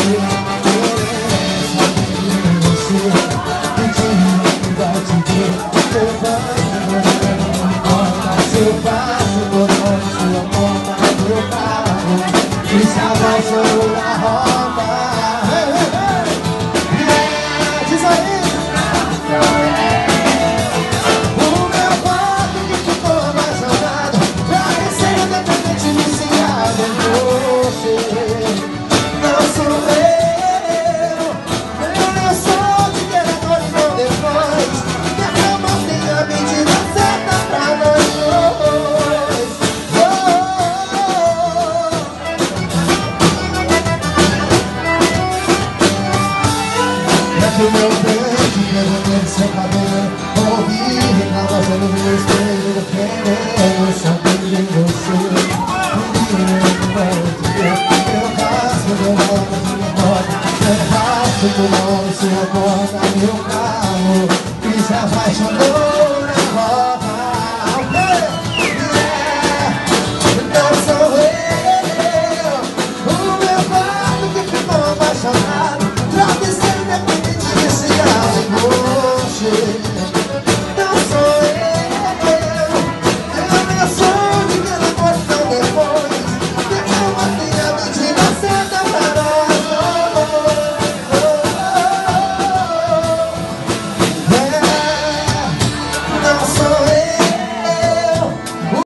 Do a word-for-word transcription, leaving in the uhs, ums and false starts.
O meu peito, querendo seu cabelo, ouvir reclamação no meu espelho, querendo saber de você. Eu rasgo meu nome, minha porta, eu rasgo meu nome, sua porta, meu carro, e se apaixonou.